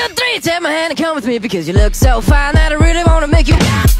three, take my hand and come with me, because you look so fine that I really wanna make you